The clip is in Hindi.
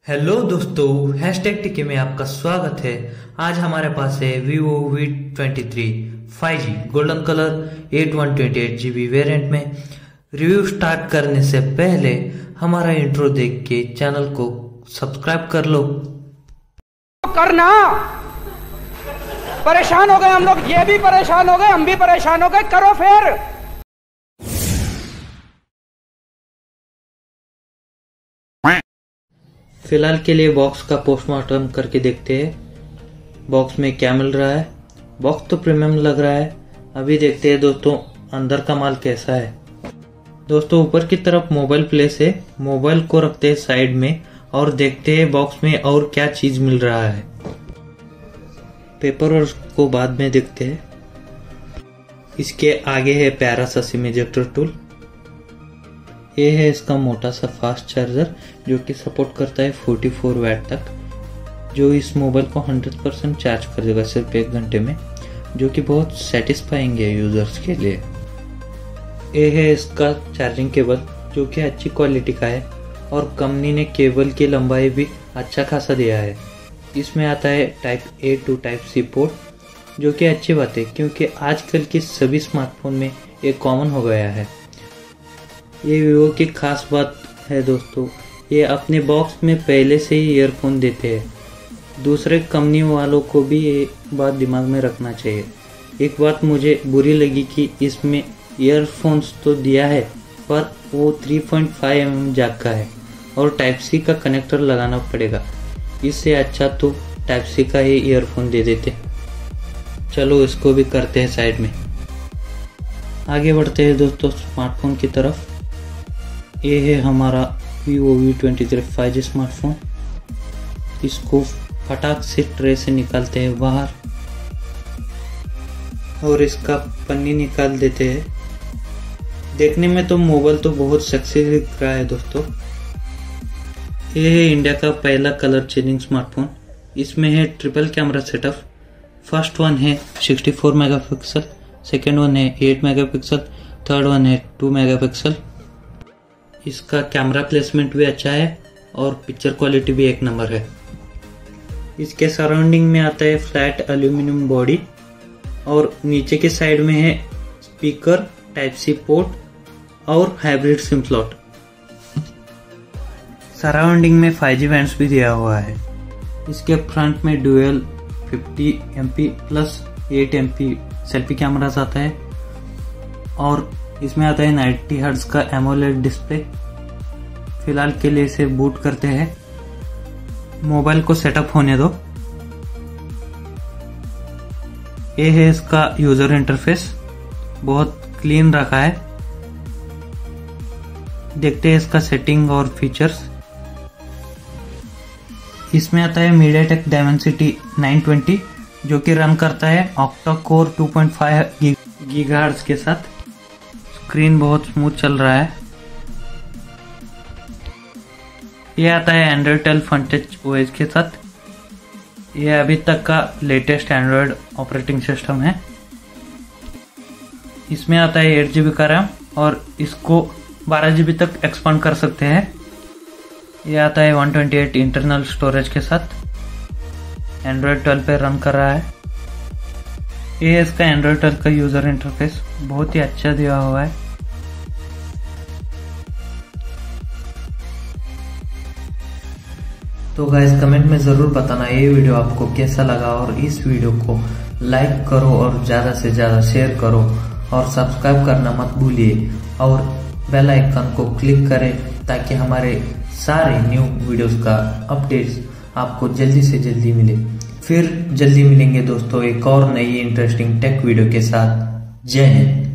हेलो दोस्तों, हैशटैग टीके में आपका स्वागत है। आज हमारे पास है Vivo V23 5G golden colour 8128GB variant में। रिव्यू स्टार्ट करने से पहले हमारा इंट्रो देख के चैनल को सब्सक्राइब कर लो। करना परेशान हो गए हम लोग, ये भी परेशान हो गए, हम भी परेशान हो गए, करो फिर। फिलहाल के लिए बॉक्स का पोस्टमार्टम करके देखते हैं बॉक्स में क्या मिल रहा है। बॉक्स तो प्रीमियम लग रहा है। अभी देखते हैं दोस्तों अंदर का माल कैसा है। दोस्तों ऊपर की तरफ मोबाइल प्लेस है, मोबाइल को रखते हैं साइड में और देखते हैं बॉक्स में और क्या चीज मिल रहा है। पेपर को बाद में देखते हैं। इसके आगे है प्यारा सा सिम इजेक्टर टूल। ये है इसका मोटा सा फास्ट चार्जर जो कि सपोर्ट करता है 44 वाट तक, जो इस मोबाइल को 100% चार्ज कर देगा सिर्फ 1 घंटे में, जो कि बहुत सेटिस्फाइंग है यूजर्स के लिए। ये है इसका चार्जिंग केबल जो कि अच्छी क्वालिटी का है और कंपनी ने केबल की लंबाई भी अच्छा खासा दिया है। इसमें आता है type A to type C port, जो कि अच्छी बात है क्योंकि आजकल के सभी स्मार्टफोन में ये कॉमन हो गया है। ये वीवो की खास बात है दोस्तों, ये अपने बॉक्स में पहले से ही ईयरफोन देते हैं। दूसरे कंपनी वालों को भी ये बात दिमाग में रखना चाहिए। एक बात मुझे बुरी लगी कि इसमें ईयरफोन्स तो दिया है पर वो 3.5 mm जैक का है और टाइप सी का कनेक्टर लगाना पड़ेगा। इससे अच्छा तो टाइप सी का ही ईयरफोन दे देते। चलो इसको भी करते हैं साइड में। आगे बढ़ते हैं दोस्तों स्मार्टफोन की तरफ। ये है हमारा Vivo V23 5G स्मार्टफोन। इसको फटाक से ट्रे से निकालते हैं बाहर और इसका पन्नी निकाल देते हैं। देखने में तो मोबाइल तो बहुत सेक्सी दिख रहा है दोस्तों। ये है इंडिया का पहला कलर चेंजिंग स्मार्टफोन। इसमें है triple camera setup. First one है 64 मेगापिक्सल, सेकेंड वन है 8 मेगापिक्सल, थर्ड वन है 2 मेगापिक्सल। इसका कैमरा प्लेसमेंट भी अच्छा है और पिक्चर क्वालिटी भी एक नंबर है। इसके सराउंडिंग में आता है फ्लैट एल्यूमिनियम बॉडी और नीचे के साइड में है स्पीकर, टाइप सी पोर्ट और हाइब्रिड सिम स्लॉट। सराउंडिंग में 5G बैंड्स भी दिया हुआ है। इसके फ्रंट में dual 50 MP plus 8 MP selfie cameras आता है और इसमें आता है 90 हर्ट्ज का एमोलेड डिस्प्ले। फिलहाल के लिए इसे बूट करते हैं। मोबाइल को सेटअप होने दो। ये है इसका यूजर इंटरफेस, बहुत क्लीन रखा है। देखते हैं इसका सेटिंग और फीचर्स। इसमें आता है MediaTek Dimensity 920 जो कि रन करता है ऑक्टा कोर 2.5 गीगाहर्ट्ज के साथ। स्क्रीन बहुत स्मूथ चल रहा है। यह आता है एंड्रॉइड 12 फन टच OS के साथ। यह अभी तक का लेटेस्ट एंड्रॉइड ऑपरेटिंग सिस्टम है। इसमें आता है 8GB का रैम और इसको 12GB तक एक्सपांड कर सकते हैं। यह आता है 128 इंटरनल स्टोरेज के साथ। एंड्रॉइड 12 पे रन कर रहा है। ये इसका एंड्रॉइड 12 का यूजर इंटरफेस बहुत ही अच्छा दिया हुआ है। तो गाइस कमेंट में जरूर बताना ये वीडियो आपको कैसा लगा और इस वीडियो को लाइक करो और ज्यादा से ज्यादा शेयर करो और सब्सक्राइब करना मत भूलिए और बेल आइकन को क्लिक करें ताकि हमारे सारे न्यू वीडियोस का अपडेट्स आपको जल्दी से जल्दी मिले। फिर जल्दी मिलेंगे दोस्तों एक और नई इंटरेस्टिंग टेक वीडियो के साथ। जय हिंद।